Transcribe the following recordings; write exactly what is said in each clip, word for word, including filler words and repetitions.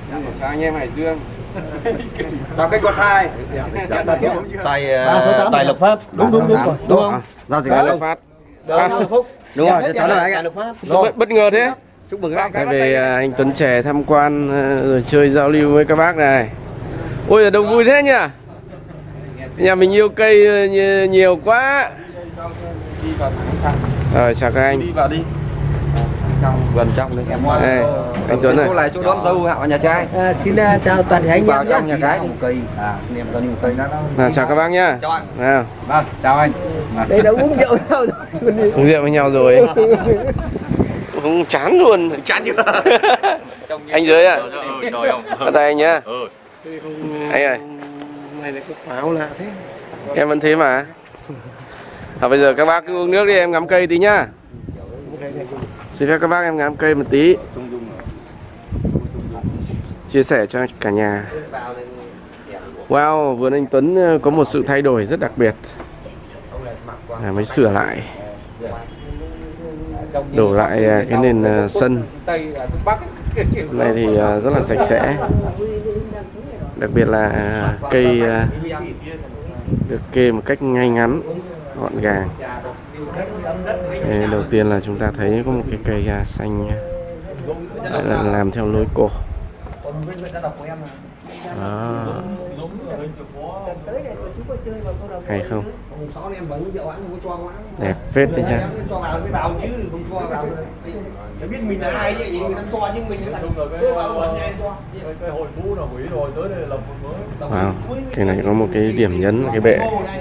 Chào anh em Hải Dương. Chào kênh Quạt Sai. Tài Tài Lộc Phát. Đúng đúng đúng rồi. Đúng không? Giao dịch Lộc Phát. Đúng rồi, cháu nói anh ạ. Rồi bất ngờ thế. Chúc mừng các bác. Về anh Tuấn Trẻ tham quan rồi chơi giao lưu với các bác này. Ôi là đông vui thế nhỉ. Nhà mình yêu cây nhiều quá. Rồi chào các anh. Đi vào đi. Gần trong đấy. Đây, anh Tuấn này. Chỗ này chỗ đón dâu Hạo nhà trai. À, xin uh, chào toàn thể anh Vào em trong nhé. nhà gái đi. Cây. À, anh em có nhiều cây đó. Nào chào các bác nhá. Chào anh. Nào. Vâng, chào anh. Đây đã uống rượu nhau rồi. Uống rượu với nhau rồi. Không chán luôn. Chán chưa? Anh dưới à? Ừ, trời không. Bắt tay anh nhá. Ừ. Anh ơi. Này là cái pháo lạ thế. Em vẫn thế mà. À, bây giờ các bác cứ uống nước đi, em ngắm cây tí nhá. Xin phép các bác em ngắm cây một tí. Chia sẻ cho cả nhà. Wow, vườn anh Tuấn có một sự thay đổi rất đặc biệt. À, mới sửa lại, đổ lại cái nền sân. Hôm nay thì rất là sạch sẽ. Đặc biệt là cây được kê một cách ngay ngắn, gọn gàng. Đầu tiên là chúng ta thấy có một cái cây xanh là làm theo lối cổ. Đó. Hay không? Đẹp phết đấy nha. Wow, cái này có một cái điểm nhấn là cái bệ.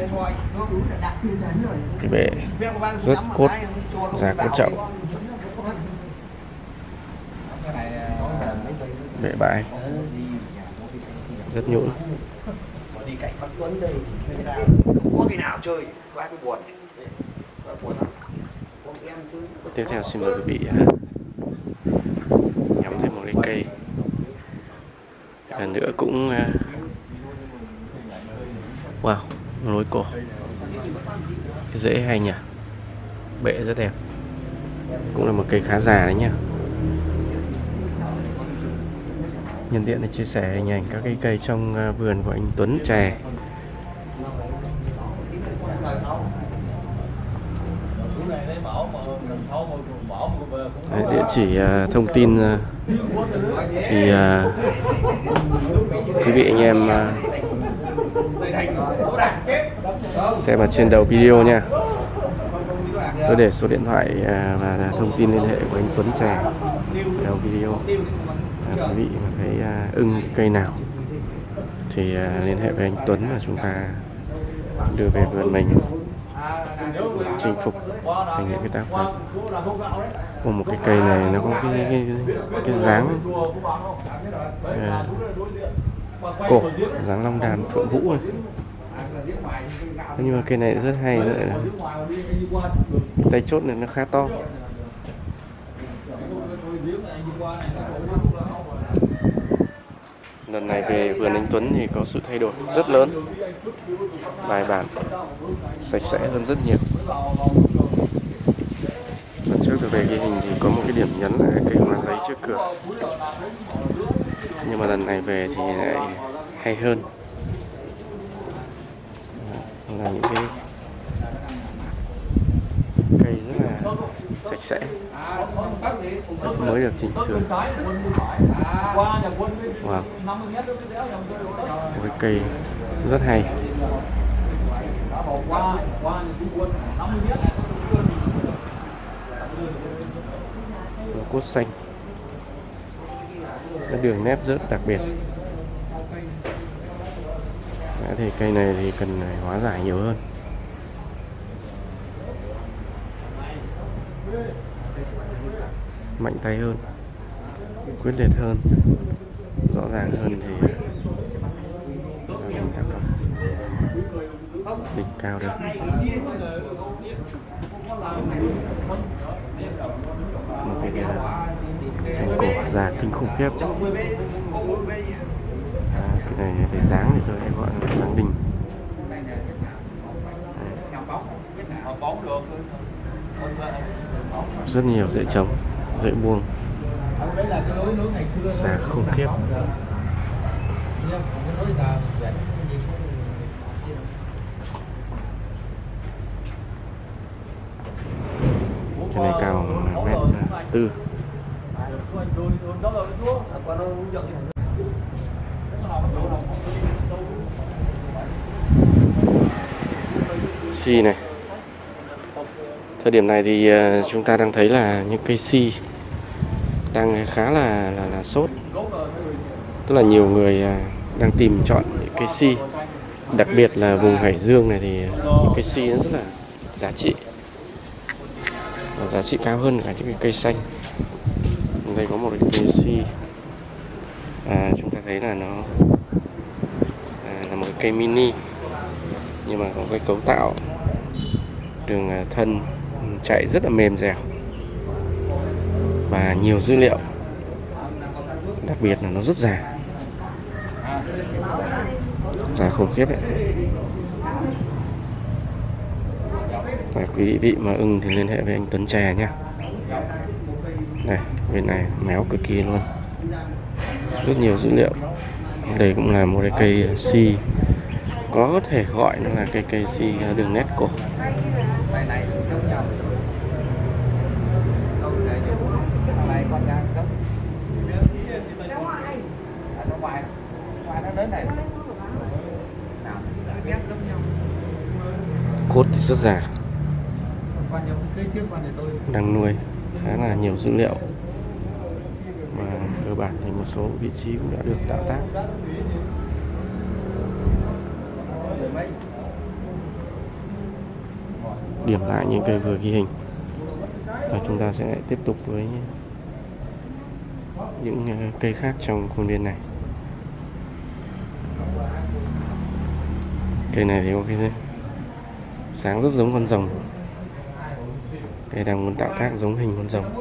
Cái bệ rất cốt, giá cốt trọng. Bệ bãi rất nhũn. Tiếp theo xin mời quý vị ngắm thêm một cái cây. Lần nữa cũng wow, lối cổ. Cái rễ hay nhỉ. Bệ rất đẹp. Cũng là một cây khá già đấy nhá. Nhân tiện để chia sẻ hình ảnh các cây cây trong vườn của anh Tuấn Trẻ. Đấy, địa chỉ uh, thông tin uh, thì uh, quý vị anh em uh, xem ở trên đầu video nha. Tôi để số điện thoại uh, và thông tin liên hệ của anh Tuấn Trẻ đầu video. Uh, quý vị mà thấy uh, ưng cây nào thì uh, liên hệ với anh Tuấn và chúng ta đưa về vườn mình chinh phục thành những cái tác phẩm. Có một cái cây này nó có cái cái cái, cái dáng uh, cổ, dáng long đàn phượng vũ này. Nhưng mà cây này rất hay, tay chốt này nó khá to. Lần này về vườn anh Tuấn thì có sự thay đổi rất lớn, bài bản, sạch sẽ hơn rất nhiều. Lần trước tôi về ghi hình thì có một cái điểm nhấn là cây hoa giấy trước cửa, nhưng mà lần này về thì lại hay hơn, là những cái cây rất là sạch sẽ, mới được chỉnh sửa. Wow, một cái cây rất hay. Cốt xanh, cái đường nếp rất đặc biệt. Đấy, thì cây này thì cần hóa giải nhiều hơn. Mạnh tay hơn, quyết liệt hơn, rõ ràng hơn thì mình tác phẩm đỉnh cao được. Một cái xanh cổ già kinh khủng khiếp. À, cái này về dáng thì tôi hay gọi là dáng đình. Rất nhiều rễ trống, rễ buông. Già khủng khiếp. Cái này cao mét tư. Xi này. Thời điểm này thì uh, chúng ta đang thấy là những cây xi đang khá là là, là sốt. Tức là nhiều người uh, đang tìm chọn những cây xi. Đặc biệt là vùng Hải Dương này thì những cây xi nó rất là giá trị. Và giá trị cao hơn cả những cái cây xanh. Đây có một cái cây xi. À, chúng ta thấy là nó à, là một cái cây mini, nhưng mà có cái cấu tạo đường thân chạy rất là mềm dẻo và nhiều dữ liệu, đặc biệt là nó rất già, già khủng khiếp đấy. Và quý vị mà ưng thì liên hệ với anh Tuấn Chè nhé. Đây, bên này méo cực kỳ luôn, rất nhiều dữ liệu. Đây cũng là một cái cây xi, có thể gọi nó là cây cây xi đường nét cổ. Cốt thì rất già, đang nuôi khá là nhiều dữ liệu, và cơ bản thì một số vị trí cũng đã được tạo tác. Điểm lại những cây vừa ghi hình, và chúng ta sẽ tiếp tục với những cây khác trong khuôn viên này. Cây này thì có cái sáng rất giống con rồng. Đây đang muốn tạo tác giống hình con rồng,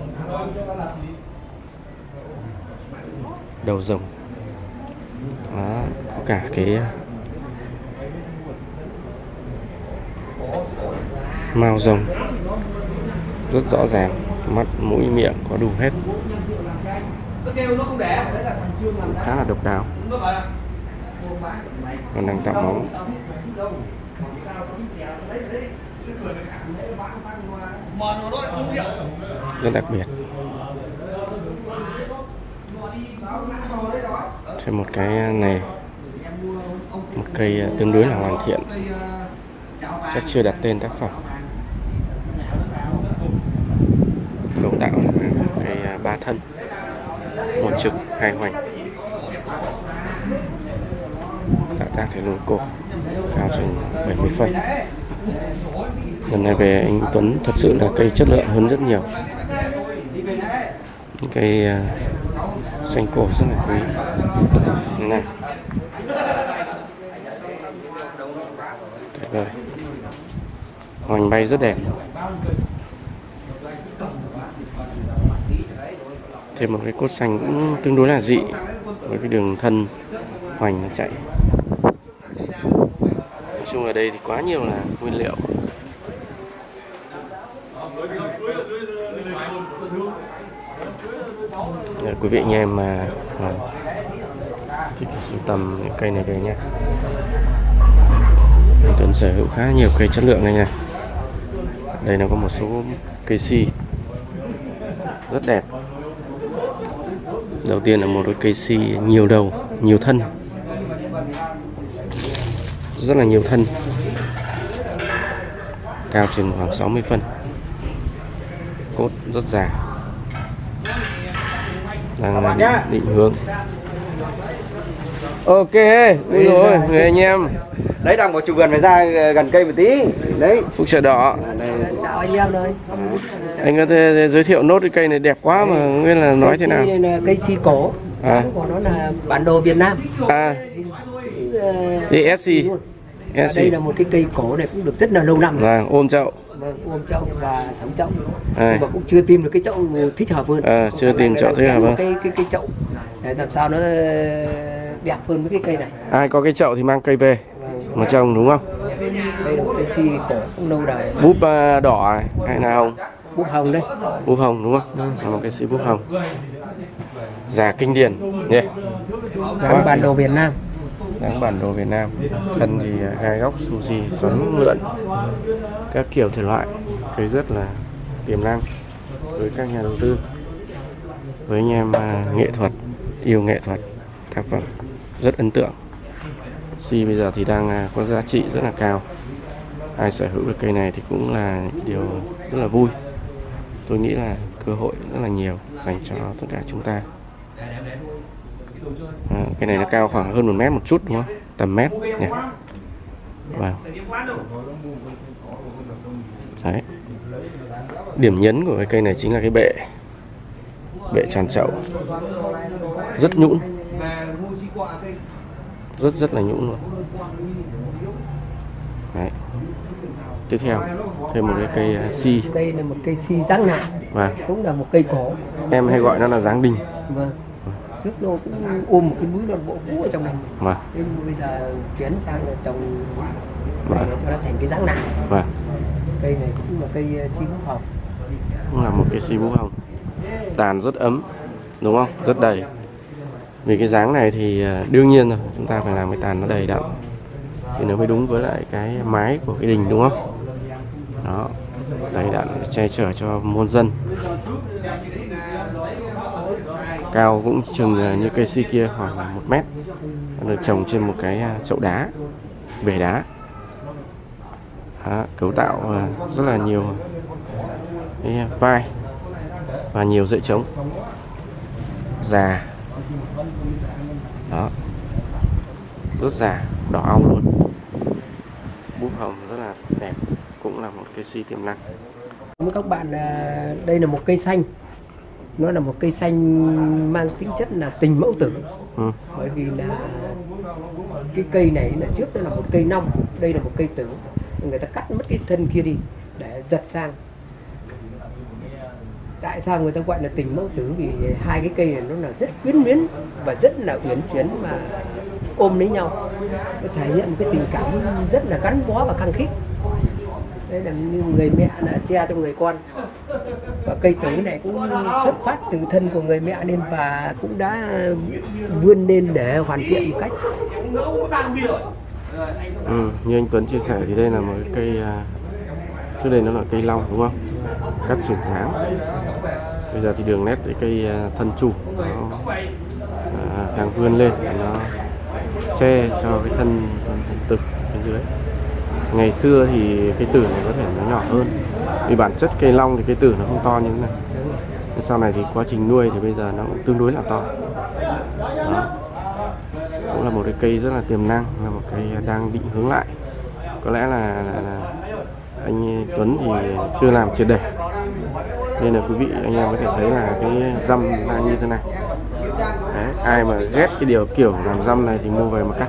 đầu rồng. Đó, có cả cái mao rồng rất rõ ràng, mắt mũi miệng có đủ hết, khá là độc đáo. Còn đang tạo móng rất đặc biệt. Thêm một cái này, một cây tương đối là hoàn thiện, chắc chưa đặt tên tác phẩm. Cấu tạo là cây ba thân, một trực hai hoành, tạo tác thể nối cổ, cao chừng bảy mươi phân. Lần này về anh Tuấn thật sự là cây chất lượng hơn rất nhiều. Cây uh, xanh cổ rất là quý. Này, tuyệt vời, hoành bay rất đẹp. Thêm một cái cốt xanh cũng tương đối là dị, với cái đường thân hoành nó chạy. Nói chung ở đây thì quá nhiều là nguyên liệu. Để quý vị anh em mà à, thích sưu tầm những cây này về nha. Anh Tuấn sở hữu khá nhiều cây chất lượng này nha. Đây nó có một số cây xi rất đẹp. Đầu tiên là một cái cây xi nhiều đầu, nhiều thân, rất là nhiều thân, cao chừng khoảng sáu mươi phân, cốt rất già, đang định, định hướng. Ok, ui rồi, người anh em. Đấy, đang một chục gần phải ra gần cây một tí. Đấy, Phúc Chợ Đỏ. Chào anh em đây. Anh có thể giới thiệu nốt cái cây này đẹp quá mà nguyên là nói thế nào? Cây này là cây xi cổ. À. Của nó là bản đồ Việt Nam. À. Đi ét xê. Ở đây là một cái cây cổ này cũng được rất là lâu năm. Vâng, ôm chậu. Vâng, ôm chậu và sống chậu. À. Nhưng mà cũng chưa tìm được cái chậu thích hợp hơn. À, chưa tìm chậu thích hợp hơn. Cái cái cái chậu để làm sao nó đẹp hơn với cái cây này. Ai có cái chậu thì mang cây về mà trồng, đúng không? Đây là một cây xi cổ cũng lâu đời. Búp đỏ này hay là hồng? búp hồng đây. Búp hồng đúng không? Ừ. Là một cây si búp hồng. Già kinh điển nhỉ. Dáng bản đồ Việt Nam. Dáng bản đồ Việt Nam. Thân thì gai góc, sushi, xoắn lượn, các kiểu thể loại. Cây rất là tiềm năng với các nhà đầu tư, với anh em uh, nghệ thuật, yêu nghệ thuật, tác phẩm rất ấn tượng. Si bây giờ thì đang uh, có giá trị rất là cao. Ai sở hữu được cây này thì cũng là điều rất là vui. Tôi nghĩ là cơ hội rất là nhiều dành cho tất cả chúng ta. À, cái này nó cao khoảng hơn một mét một chút đúng không? Tầm mét nhỉ? Vâng. Đấy. Điểm nhấn của cái cây này chính là cái bệ. Bệ tràn chậu. Rất nhũn. Rất rất là nhũn luôn. Đấy. Tiếp theo thêm một cái cây uh, si. Đây là một cây si dáng nạ. Vâng. Cũng là một cây cổ. Em hay gọi nó là dáng đình. Vâng. Trước nó cũng ôm một cái núi đoàn bộ cũ ở trong này. Vâng. Nhưng bây giờ chuyển sang là trồng vâng. cho nó thành cái dáng nạ. Vâng. Cây này cũng là cây si búp hồng. Cũng là một cây si búp hồng. Tàn rất ấm, đúng không? Rất đầy. Vì cái dáng này thì đương nhiên rồi, chúng ta phải làm cái tàn nó đầy đặn thì nó mới đúng với lại cái mái của cái đình, đúng không? Đó, đầy đặn để che chở cho muôn dân. Cao cũng chừng như cây si kia khoảng một mét, được trồng trên một cái chậu đá, bể đá. Đó, cấu tạo rất là nhiều cái vai và nhiều dãy trống già. Đó, rất già, đỏ ong luôn. Búp hồng rất là đẹp, cũng là một cây si tiềm năng. Với các bạn, đây là một cây xanh. Nó là một cây xanh mang tính chất là tình mẫu tử. Ừ. Bởi vì là cái cây này là trước đó là một cây nong, đây là một cây tử. Người ta cắt mất cái thân kia đi để giật sang. Tại sao người ta gọi là tình mẫu tử? Vì hai cái cây này nó là rất quyến luyến và rất là uyển chuyển mà ôm lấy nhau. Nó thể hiện một cái tình cảm rất là gắn bó và khăng khít. Đấy là như người mẹ đã che cho người con. Và cây tử này cũng xuất phát từ thân của người mẹ nên và cũng đã vươn lên để hoàn thiện một cách. Ừ, như anh Tuấn chia sẻ thì đây là một cái cây, trước đây nó là cây long đúng không? Cắt chuyển dáng. Bây giờ thì đường nét cái cây thân trụ nó à, càng vươn lên, nó che cho cái thân, thân, thân tử bên dưới. Ngày xưa thì cái tử này có thể nó nhỏ hơn, vì bản chất cây long thì cái tử nó không to như thế này. Sau này thì quá trình nuôi thì bây giờ nó cũng tương đối là to. Đó. Cũng là một cái cây rất là tiềm năng, là một cây đang định hướng lại. Có lẽ là, là, là anh Tuấn thì chưa làm triệt để, nên là quý vị anh em có thể thấy là cái răm đang như thế này. Đấy, ai mà ghét cái điều kiểu làm răm này thì mua về mà cắt,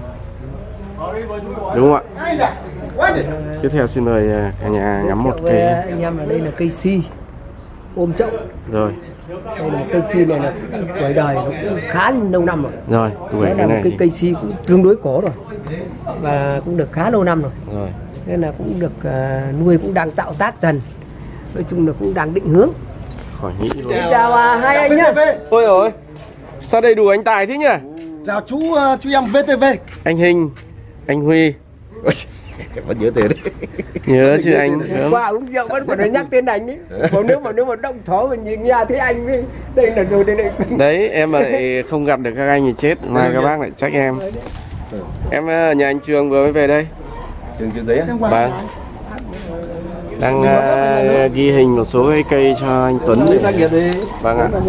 đúng không ạ? Tiếp theo xin mời cả nhà ngắm một cây. Anh em là đây là cây si ôm chậu. Rồi. Đây là một cây si này là tuổi đời nó cũng khá lâu năm rồi. Rồi, tuổi đây là một này cái thì... cây si cũng tương đối cổ rồi và cũng được khá lâu năm rồi. Rồi. Nên là cũng được uh, nuôi cũng đang tạo tác dần. Nói chung là cũng đang định hướng. Khỏi nghĩ luôn. Chào à, hai anh nhá. Ôi ôi, sao đầy đủ anh Tài thế nhỉ? Chào chú uh, chú em vê tê vê. Anh Hình, anh Huy. Vẫn nhớ tên đấy. Nhớ chứ anh. Qua uống rượu vẫn còn nói nhắc tên anh ấy. Còn nếu mà nếu mà động thó mình nhìn nghe thấy anh với đây là rồi đây này. Đấy, em mà lại không gặp được các anh thì chết, mai các bác lại trách em. Em ở nhà anh Trường vừa mới về đây. Trường Trường Giấy á? Vâng. Đang uh, ghi hình một số cái cây cho anh Tuấn. Vâng ạ.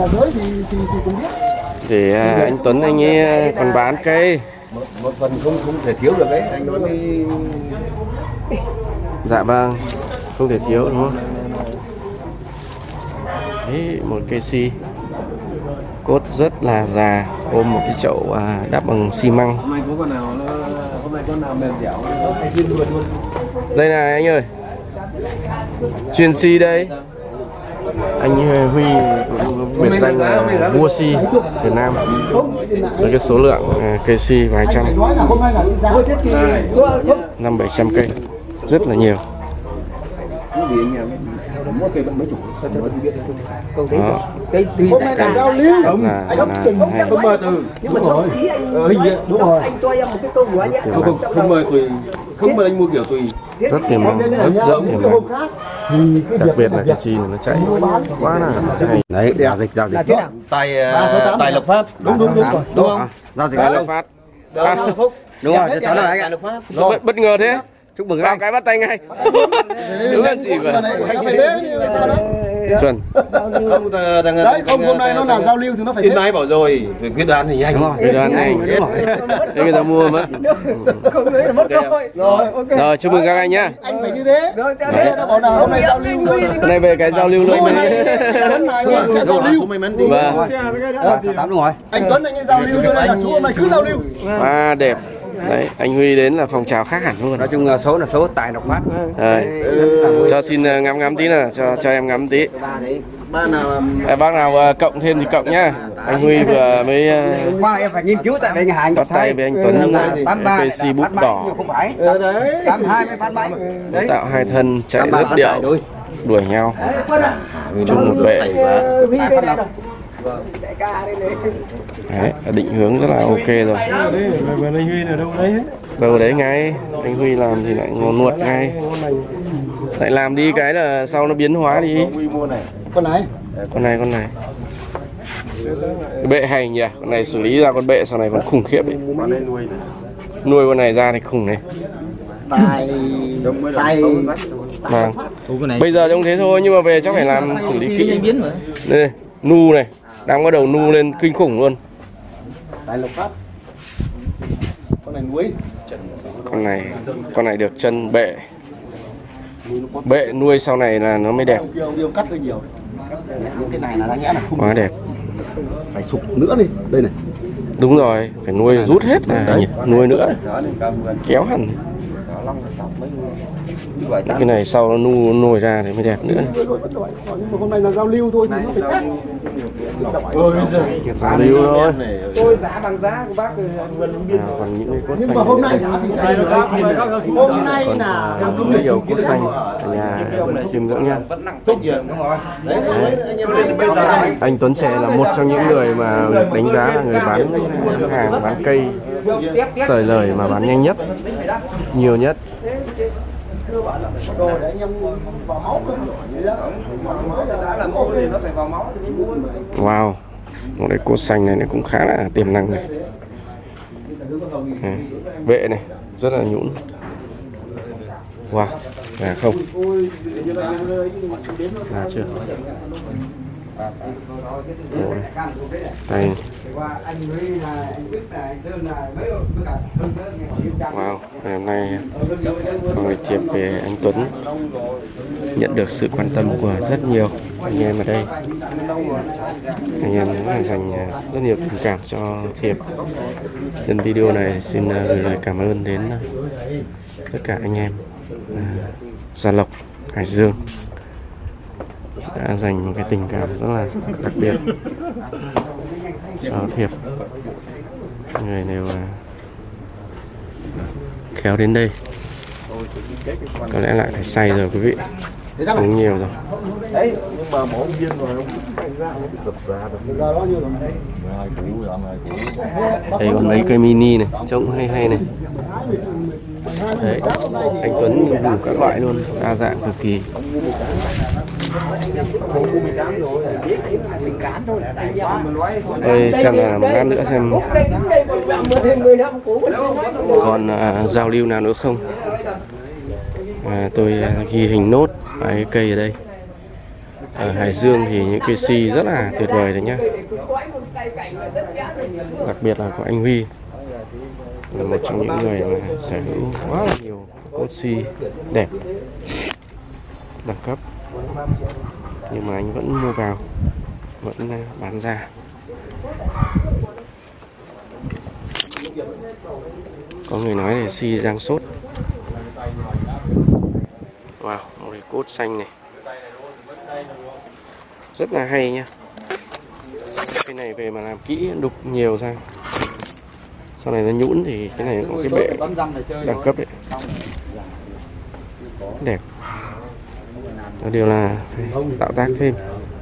Để uh, anh Tuấn anh ấy còn bán cây. Một, một phần không không thể thiếu được đấy, anh nói với... Dạ vâng, không thể thiếu đúng không? Đấy, một cây si cốt rất là già, ôm một cái chậu à, đắp bằng xi măng. Hôm nay có con nào nó, hôm nay con nào mềm dẻo nó hay xin luôn luôn. Đây này anh ơi, chuyên si đây. Anh Huy biệt danh là vua si Việt Nam. Với cái số lượng cây si vài trăm, năm bảy trăm cây, rất là nhiều. Mỗi cây vẫn mấy chủ. Câu đấy Đó. cái tùy Hôm nay là giao lưu. Rất là, Anh là hay. không mời từ. nhưng mà trong ý anh Ờ, hình như đúng rồi. anh cho em một cái câu của anh ấy. Không không không mời tùy. Không mời anh mua kiểu tùy. Rất tiềm năng, rất rộng tiềm năng. Đặc biệt là cái chi này nó chạy quá là hay. Đấy, giao dịch giao dịch. Là thế nào? Tài tài Lộc Phát. Đúng đúng đúng rồi. Đúng không? Giao dịch Tài là Lộc Phát. Đó, Phúc. đúng rồi, cho cháu là anh ạ. Tài Lộc Phát. Sao bất, bất ngờ thế? Chúc mừng Vào anh. cái bắt tay ngay. Đúng là chị vậy. Chuẩn. Không, thằng- thằng- Đấy, không thằng- hôm nay nó là thằng- giao lưu thì nó phải Tin thế. mai bảo rồi, về quyết đoán thì nhanh. Đúng rồi. Người đoán nhanh. Đúng rồi. Thế người ta mua mất. Không đấy là mất cơ hội. Rồi, ok. Rồi, chúc mừng các anh nhá. Anh phải như thế. Rồi, theo Đấy, thế. nó bảo là hôm nay giao lưu thôi. Cái này về cái giao lưu thôi. Hôm nay Tuấn này sẽ giao lưu. Số may mắn đi. Vâng. Ờ, tám đúng rồi. Anh Tuấn anh ấy giao lưu cho nên là chú hôm nay cứ giao lưu. À, đẹp. Đấy, anh Huy đến là phòng chào khác hẳn luôn. Nói chung là số là số Tài Lộc Phát. Đây. Cho xin uh, ngắm ngắm tí nào, cho cho em ngắm tí. Ba nào Đấy, bác nào uh, cộng thêm thì cộng nhá. Anh Huy vừa mới uh, Qua em phải nghiên cứu tại vì nhà hàng bắt tay với anh Tuấn tám ba pê xê bút đỏ. không phải. đấy. tám hai mới phát bảy. Đấy. Tạo hai thân chạy tám ba rất phát điệu, tài đôi. đuổi nhau chung một bệ. Vi đây đây rồi. Đại ca đây này. Đấy, định hướng rất là ok rồi. Đâu đấy ngay, anh Huy làm thì lại ngon nuột ngay. Lại làm đi cái là sau nó biến hóa đi. Con này. Con này, con này. Cái bệ hay nhỉ, con này xử lý ra con bệ sau này còn khủng khiếp đấy. Nuôi con này ra thì khủng này. Tài tài Vâng. Bây giờ trông thế thôi nhưng mà về chắc phải làm xử lý kỹ. Đây, nu này, đang bắt đầu nu lên kinh khủng luôn. Tài Lộc Phát. Con này nuôi. Con này, con này được chân bệ. Bệ nuôi sau này là nó mới đẹp. Ông kia ông yêu cắt hơi nhiều. Cái này là đáng nhẽ là không Quá đẹp. phải sụp nữa đi. Đây này. Đúng rồi, phải nuôi rút hết là nhỉ? Nuôi nữa. Kéo hẳn. Cái này sau nó nu nồi ra thì mới đẹp nữa. Nhưng mà hôm nay là giao lưu thôi thì nó phải khác. Giao lưu thôi. Tôi giá bằng giá của bác Vân Long Biên. À, còn những cái cốt Nhưng xanh mà hôm nay này. giá thì sẽ hôm nay là Còn rất nhiều cốt xanh ở nhà chiêm ngưỡng nha. Đấy. Anh Tuấn Trẻ là một trong những người mà đánh giá là người bán hàng, bán cây sời lời mà bán nhanh nhất, nhiều nhất. đồ để anh em vào máu cơ. Đã là máu thì nó phải vào máu thì mới mua. Wow, một cái cốt xanh này, này cũng khá là tiềm năng này. Này, bệ này rất là nhũn. Wow, là không? Là chưa? Ôi, tay. Wow, ngày hôm nay người thiệp về anh Tuấn nhận được sự quan tâm của rất nhiều anh em ở đây. Anh em rất là dành rất nhiều tình cảm cho thiệp. Nhân video này xin gửi lời cảm ơn đến tất cả anh em Gia Lộc, Hải Dương đã dành một cái tình cảm rất là đặc biệt cho thiệp. Người đều khéo đến đây. Có lẽ lại phải say rồi quý vị, uống nhiều rồi. Đấy, nhưng mà mỗi viên rồi ông thành ra ông tập ra được. Ra bao nhiêu rồi? Hai củ rồi, hai củ. Đây còn mấy cây mini này, trông hay hay này. Đấy, anh Tuấn đủ các loại luôn, đa dạng cực kỳ. Đây xem là một lát nữa xem còn uh, giao lưu nào nữa không. À, tôi uh, ghi hình nốt cái cây ở đây. Ở Hải Dương thì những cây si rất là tuyệt vời đấy nhá. Đặc biệt là của anh Huy, là một trong những người mà sở hữu quá là nhiều cốt si đẹp, đẳng cấp, nhưng mà anh vẫn mua vào, vẫn bán ra. Có người nói là si đang sốt. Wow, một cái cốt xanh này rất là hay nha. Cái này về mà làm kỹ đục nhiều ra, sau này nó nhũn thì cái này có cái bệ đẳng cấp đấy, đẹp. Có điều là phải tạo tác thêm.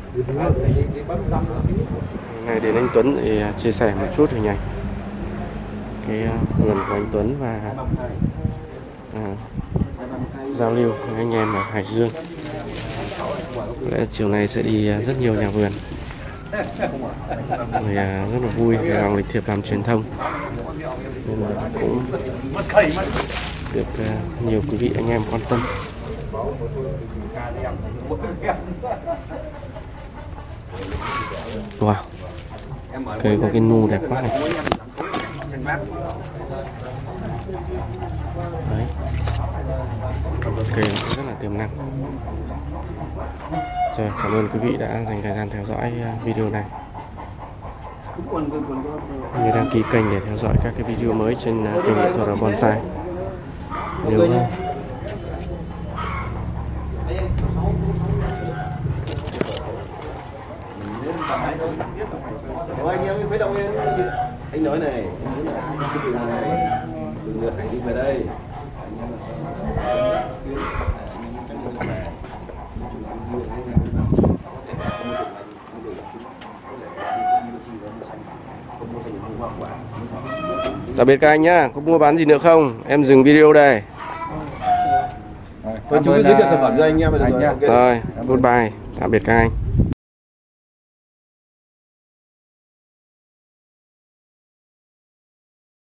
Này đến anh Tuấn thì chia sẻ một chút hình ảnh cái vườn của anh Tuấn và à, giao lưu với anh em ở Hải Dương. Lẽ chiều nay sẽ đi rất nhiều nhà vườn, người rất là vui vì lòng lịch thiệp làm truyền thông nên là cũng được uh, nhiều quý vị anh em quan tâm. Wow, cây có cái nu đẹp quá này. Đấy, cây rất là tiềm năng. Rồi, cảm ơn quý vị đã dành thời gian theo dõi video này. Như đăng ký kênh để theo dõi các cái video mới trên kênh nghệ thuật bonsai. Nếu anh em phải động lên. Anh nói này, anh nói là cái đường này, đường lượt anh đi về đây. tạm biệt các anh nhá, có mua bán gì nữa không? Em dừng video đây. Tôi chú giới thiệu sản phẩm cho anh em. Rồi, goodbye, tạm biệt các anh.